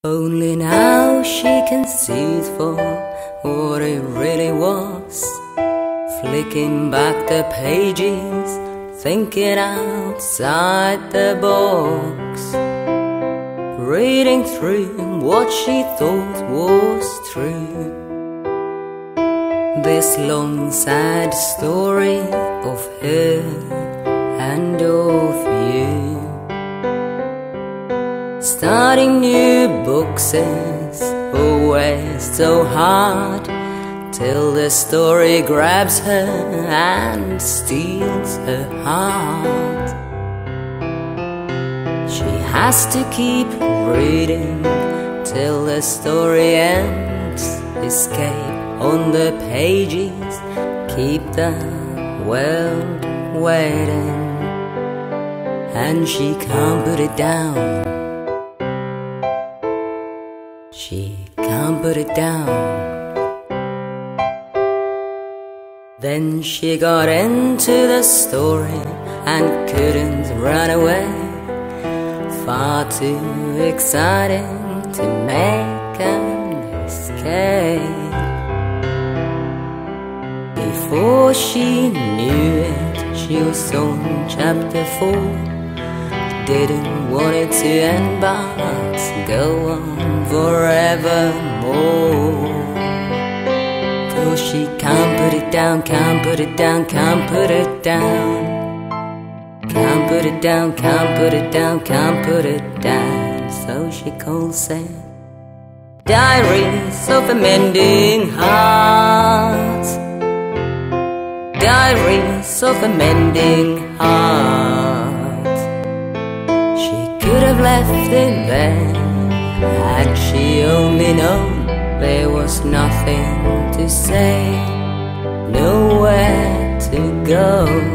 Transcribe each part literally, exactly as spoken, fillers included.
Only now she can see it for what it really was. Flicking back the pages, thinking outside the box, reading through what she thought was true. This long sad story of her and of you. Starting new books is always so hard, till the story grabs her and steals her heart. She has to keep reading till the story ends. Escape on the pages, keep the world waiting, and she can't put it down. She can't put it down. Then she got into the story and couldn't run away. Far too exciting to make an escape. Before she knew it, she was on chapter four. Didn't want it to end, but go on forevermore. Though she can't put it down, can't put it down, can't put it down. Can't put it down, can't put it down, can't put it down. So she calls it Diaries of a Mending Heart. Diaries of a Mending Heart. Could have left it there, had she only known there was nothing to say, nowhere to go.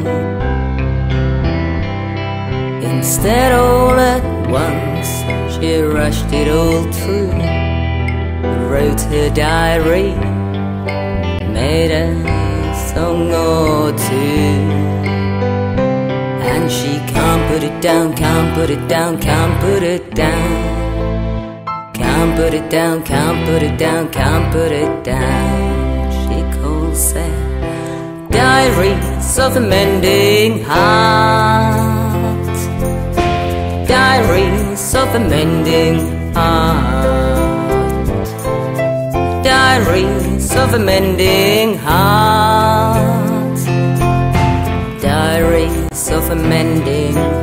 Instead, all at once, she rushed it all through, wrote her diary, made a song or two. And she can't put it down, can't put it down, can't put it down. Can't put it down, can't put it down, can't put it down. She calls it Diaries of a Mending Heart. Diaries of a Mending Heart. Diaries of a Mending Heart. Diaries of a Mending